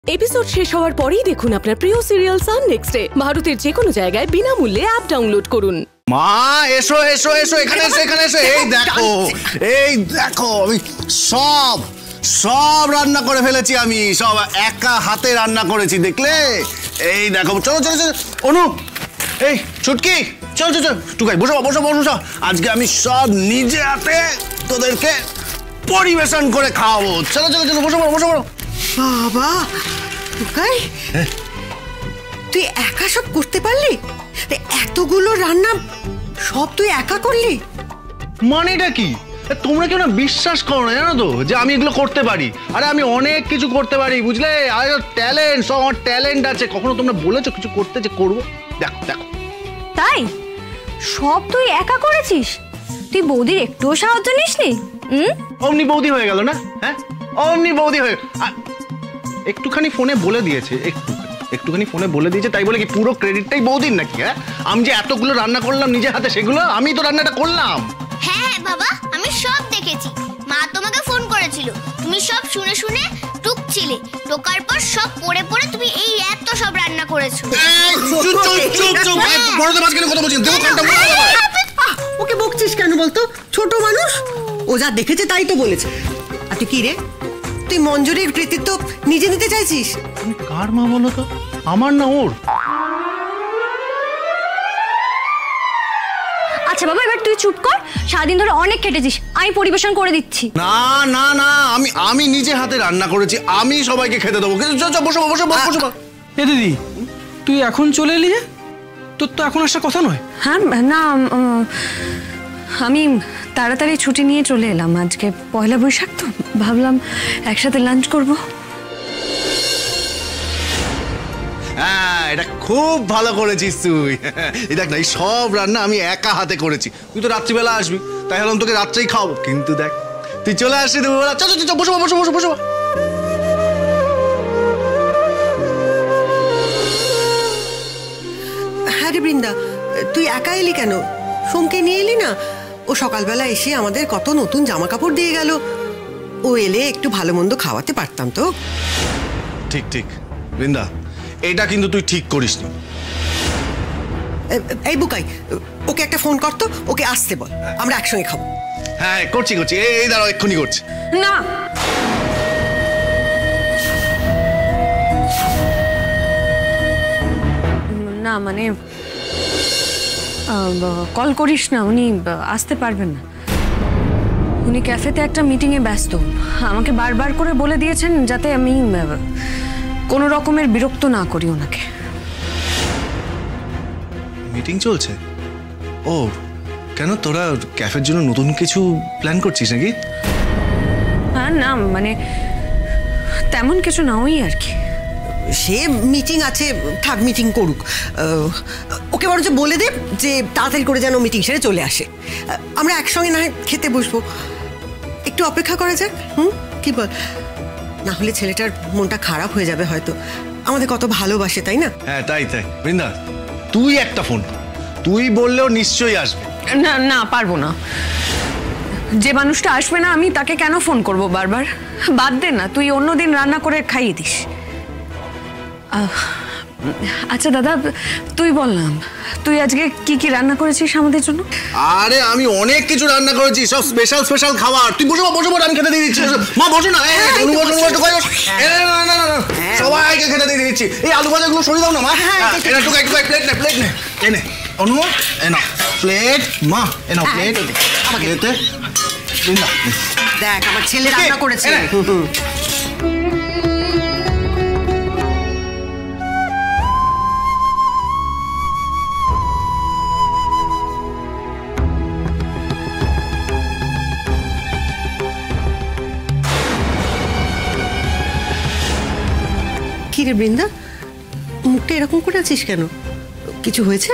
Episode শেষ হওয়ার পরেই দেখুন আপনার প্রিয় সিরিয়াল সান নেক্সট ডে ভারতের যে কোনো জায়গায় বিনামূল্যে অ্যাপ ডাউনলোড করুন। মা এসো এসো এসো, এখানে এসো এখানে এসো। এই দেখো আমি সব রান্না করে ফেলেছি, আমি সব একা হাতে রান্না করেছি, দেখলে? এই দেখো, চলো চলো চলো অনু, এই ছুটকি, চলো চলো চলো টুকাই, বসো বসো বসো। আজকে আমি সব নিজে হাতে তোদেরকে পরিবেশন করে খাওয়াবো। চলো চলো চলো বসো বসো বসো। বাবা টুকাই, তুই একা সব করতে পারলি? এতগুলো রান্না সব তুই একা করলি? মানেটা কি? তোমরা কেউ না বিশ্বাস করো না, জানো তো, যে আমি এগুলো করতে পারি। আরে আমি অনেক কিছু করতে পারি, বুঝলে? আর ট্যালেন্ট, সব আমার ট্যালেন্ট আছে। কখনো তোমরা বলেছো কিছু করতে যে করবো? দেখো দেখো। তাই সব তুই একা করেছিস? তুই বৌদির একটুও সাহায্য নিসনি? অমনি বৌদি হয়ে গেল না? হ্যাঁ, অমনি বৌদি হয়ে একটুখানি ফোনে বলে দিয়েছে, একটুখানি ফোনে বলে দিয়েছে, তাই বলে কি পুরো ক্রেডিটটাই বৌদির নাকি? হ্যাঁ, আমি যে এতগুলো রান্না করলাম নিজের হাতে, সেগুলো আমি তো রান্নাটা করলাম। হ্যাঁ বাবা, আমি সব দেখেছি। মা তোমাকে ফোন করেছিল, তুমি সব শুনে শুনে টুকছিলে, টোকার পর সব পড়ে পড়ে তুমি এই এত সব রান্না করেছো। ওকে বকছিস কেন বলতো? ছোট মানুষ, ও যা দেখেছে তাই তো বলেছে। আর তুই কি রে, তুই মঞ্জুরির কৃতিত্ব নিজে নিতে চাইছিস? কার মা বলো তো? আমার না ওর? আচ্ছা বাবা, এবার তুই চুপ কর। সারাদিন ধরে অনেক কেটেছিস, আমি পরিবেশন করে দিচ্ছি। না না না, আমি নিজে হাতে রান্না করেছি, আমি সবাইকে খেতে দেবো। বসো বসো বসো। এ দিদি, তুই এখন চলে এলি? তোর তো এখন আসার কথা নয়। হ্যাঁ না, আমি তাড়াতাড়ি ছুটি নিয়ে চলে এলাম। আজকে পয়লা বৈশাখ তো ভাবলাম একসাথে লাঞ্চ করব। হ্যাঁ, এটা খুব ভালো করেছিস তুই। এই দেখ না, এই সব রান্না আমি একা হাতে করেছি। তুই তো রাত্রিবেলা আসবি, তাই হলাম তোকে রাত্রেই খাওয়াবো। কিন্তু দেখ, তুই চলে আসলি দুপুরবেলা। চল চল বসো বসো বসো বসো। হ্যাঁ রে বৃন্দা, তুই একা এলি কেন? সোমকে নিয়ে এলি না? ও সকালবেলা এসে আমাদের কত নতুন জামা কাপড় দিয়ে গেল। ও এলে একটু ভালো মন্দ খাওয়াতে পারতাম তো। ঠিক ঠিক বৃন্দা, এটা কিন্তু তুই ঠিক করিসনি। এই বুকাই, ওকে একটা ফোন কর তো, ওকে আসতে বল, আমরা একসঙ্গে খাবো। হ্যাঁ করছি করছি, এই দাঁড়াও, এক্ষুনি করছি। না, না মানে কল করিস না, উনি আসতে পারবেন না। উনি ক্যাফেতে একটা মিটিংয়ে ব্যস্ত। আমাকে বারবার করে বলে দিয়েছেন যাতে আমি কোনো রকমের বিরক্ত না করি ওনাকে। মিটিং চলছে? ও কেন, তোরা ক্যাফের জন্য নতুন কিছু প্ল্যান করছিস নাকি? হ্যাঁ না মানে তেমন কিছু না, ওই আর কি। সে মিটিং আছে, থাক মিটিং করুক। ওকে বরঞ্চ বলে দে যে তাড়াতাড়ি করে যেন মিটিং সেরে চলে আসে। আমরা একসঙ্গে না খেতে বসবো, একটু অপেক্ষা করা যাক। কি বল? না হলে ছেলেটার মনটা খারাপ হয়ে যাবে হয়তো। আমাদের কত ভালোবাসে, তাই না? হ্যাঁ তাই তাই। বৃন্দা, তুই একটা ফোন, তুই বললেও নিশ্চয়ই আসবে। না না, পারবো না। যে মানুষটা আসবে না আমি তাকে কেন ফোন করব বারবার? বাদ দে না, তুই অন্যদিন রান্না করে খাইয়ে দিস। আচ্ছা দাদা, তুই বললাম তুই আজকে কি কি রান্না করেছিস আমাদের জন্য? আরে আমি অনেক কিছু রান্না করেছি, সব স্পেশাল স্পেশাল খাবার। তুই বসো বসো, আমি খেতে দিয়ে দিচ্ছি। মা বসো না, সবাইকে খেতে দিয়ে দিচ্ছি। এই আলু ভাজাগুলো সরিয়ে দাও না মা। এটা টুকাই টুকাই, প্লেট নে প্লেট নে, এনে অনু এনা প্লেট। মা এনা প্লেট, প্লেটে দেখ আমার ছেলে রান্না করেছে। কি রে বৃন্দা, মুখটা এরকম করে আছিস কেন? কিছু হয়েছে?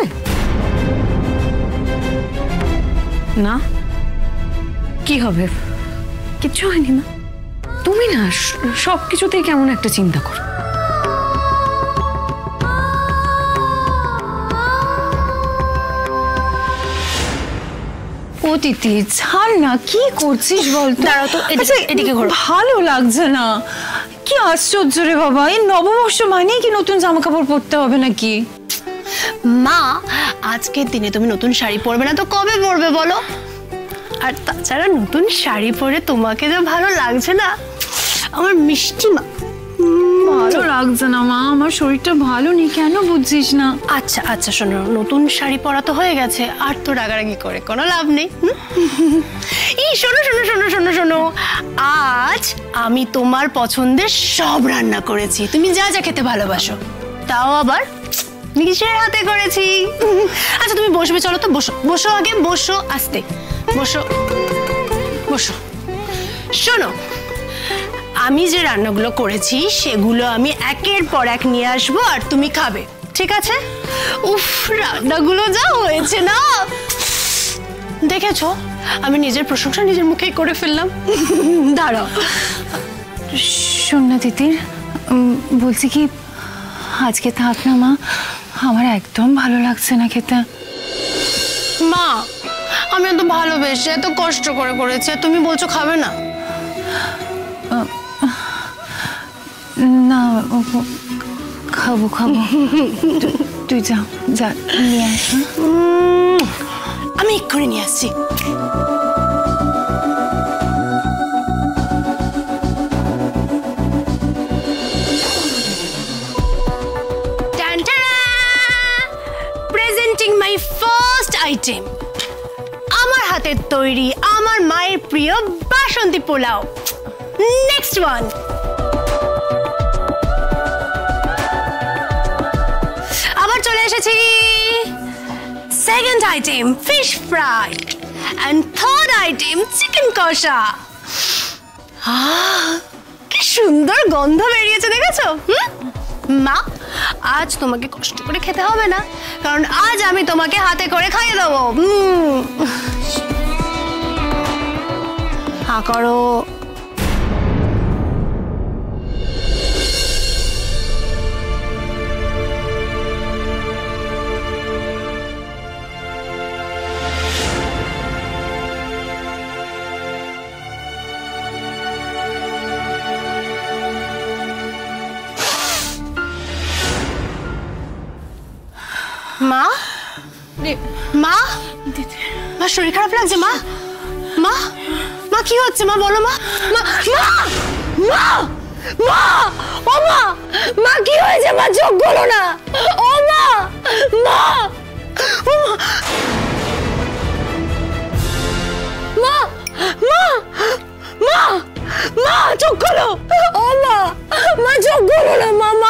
না, কি হবে? কিচ্ছু হয়নি মা। তুমি না সব কিছুতেই কেমন একটা চিন্তা করো। ও তিতি, ছাড় না, কি করছিস বল? দাঁড়াও তো, এদিকে ঘোরো। ভালো লাগছে না। কি আশ্চর্য রে বাবা, এই নববর্ষ মানেই কি নতুন জামা কাপড় পরতে হবে নাকি? মা, আজকের দিনে তুমি নতুন শাড়ি পরবে না তো কবে পরবে বলো? আর তাছাড়া নতুন শাড়ি পরে তোমাকে যা ভালো লাগছে না আমার মিষ্টি মা। ভালো লাগছে না মা, আমার শরীরটা ভালো নেই, কেন বুঝছিস না? আচ্ছা আচ্ছা শোনো, নতুন শাড়ি পরা তো হয়ে গেছে, আর তো রাগারাগি করে কোনো লাভ নেই। এই শোনো শোনো শোনো শোনো শোনো, আজ আমি তোমার পছন্দের সব রান্না করেছি, তুমি যা যা খেতে ভালোবাসো, তাও আবার নিজের হাতে করেছি। আচ্ছা তুমি বসবে, চলো তো বসো, বসো আগে বসো, আস্তে বসো বসো। শোনো, আমি যে রান্নাগুলো করেছি সেগুলো আমি একের পর এক নিয়ে আসবো আর তুমি খাবে, ঠিক আছে? উফ, রান্নাগুলো যা হয়েছে না, দেখেছো আমি নিজের প্রশংসা নিজের মুখেই করে ফেললাম। দাঁড়াও। শোন না তিতির, বলছি কি আজকে থাক না মা, আমার একদম ভালো লাগছে না খেতে। মা, আমি এত ভালোবেসে এত কষ্ট করে করেছি, তুমি বলছো খাবে না? না খাবো খাবো, তুই যা যা নিয়ে আস। আমি এক্ষুনি নিয়ে আসছি। প্রেজেন্টিং মাই ফার্স্ট আইটেম, আমার হাতের তৈরি আমার মায়ের প্রিয় বাসন্তী পোলাও। নেক্সট ওয়ান, আবার চলে এসেছি। Second item fish fry, and third item chicken কষা। কি সুন্দর গন্ধ বেরিয়েছে, দেখেছো? মা, আজ তোমাকে কষ্ট করে খেতে হবে না, কারণ আজ আমি তোমাকে হাতে করে খাইয়ে দেবো। হা করো। মা, মা, মা শরীর খারাপ লাগছে মা? মা, মা কি হচ্ছে মা, বলো মা। মা, মা, মা, ও মা, মা কি হয়েছে মা, চোখ খোলো না। ও মা, মা, ও মা, মা, মা, মা, মা চোখ খোলো। ও মা, মা চোখ খোলো না, মা,